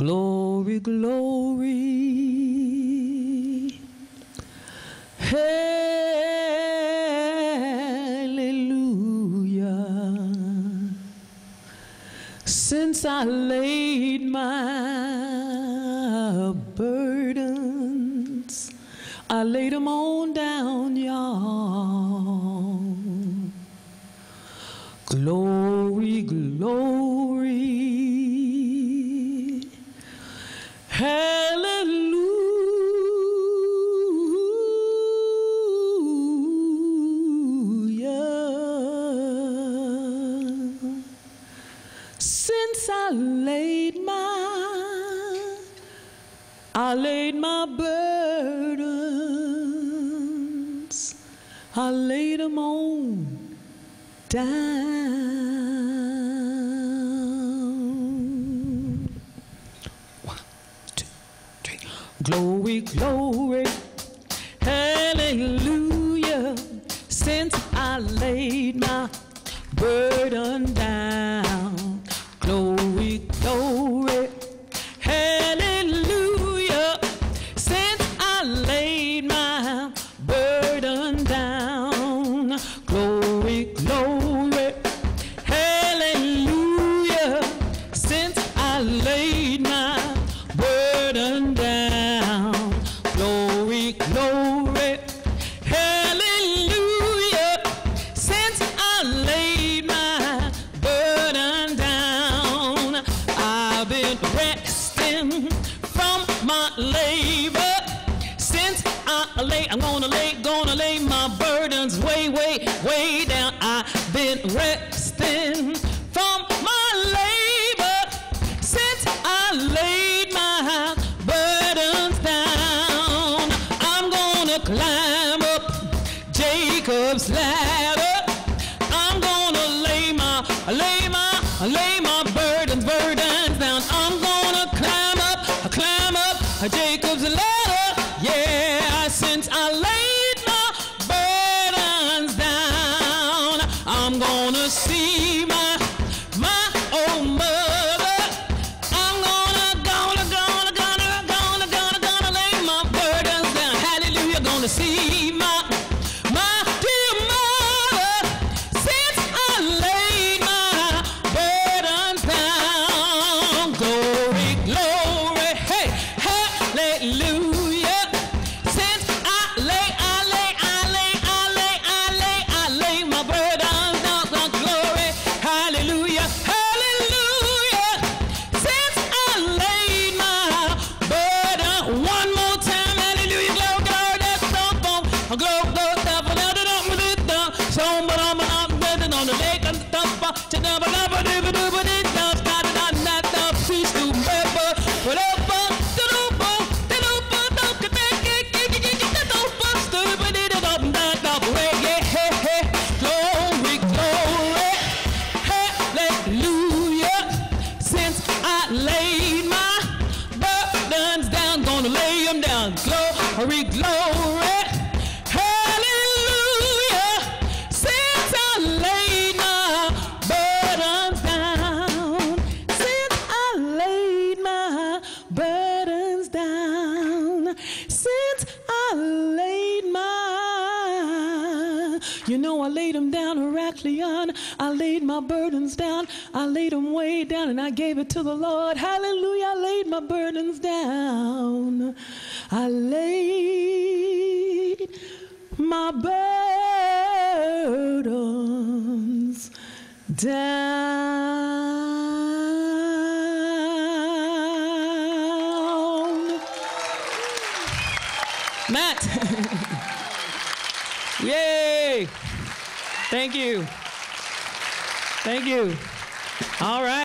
Glory, glory. Hallelujah. Since I laid my burdens, I laid them on down, y'all. Glory, glory. Hallelujah. Since I laid my burdens, I laid them on down. 1, 2, 3. Glory, glory, hallelujah. Since I laid my burden down. Glory, glory, hallelujah. Since I laid my burden down. Glory, glory, hallelujah. Since I laid my burden down. Glory, glory, hallelujah. Since I laid my burden down. I've been resting from my labor. Since I'm gonna lay my burdens way, way, way down. I've been resting from my labor. Since I laid my burdens down. I'm gonna climb up Jacob's ladder. I'm gonna lay my burdens down. I'm gonna climb up Jacob's ladder. Yeah, since I laid my burdens down, I'm gonna see my old mother. I'm gonna lay my burdens down. Hallelujah, gonna see my dear mother. Since I laid my burdens down. Glory, glory, hey, hallelujah. Since I lay my burdens down. Glory, hallelujah, hallelujah. Since I laid my burden, one more time, hallelujah, glory, that's the phone, glory, so on the lake and stuff, to never glory, glory, hallelujah. Since I laid my burdens down, gonna lay them down. Glory, glory, hallelujah. Since I laid my burdens down. Since I laid my burdens down. Since I laid I laid them down, Heracleon. I laid my burdens down. I laid them way down and I gave it to the Lord. Hallelujah, I laid my burdens down. I laid my burdens down. Matt. Yay. Thank you. Thank you. All right.